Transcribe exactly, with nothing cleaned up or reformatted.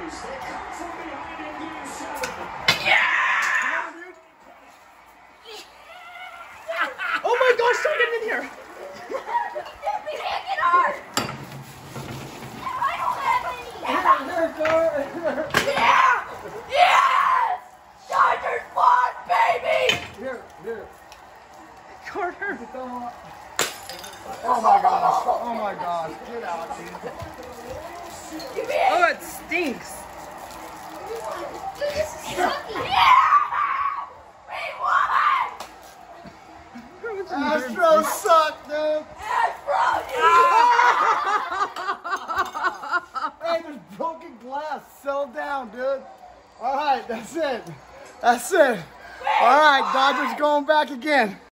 Oh my gosh, don't get in here! Get me hanging hard! I don't have any! Yeah! Yes! Dodgers won, baby! Here, here. Carter! Oh my gosh. Oh my gosh. Get out, dude. Give me Oh, it stinks! Yeah! We won! Astros suck, dude. Astro, you Hey, there's broken glass. Settle down, dude. All right, that's it. That's it. All right, Dodgers going back again.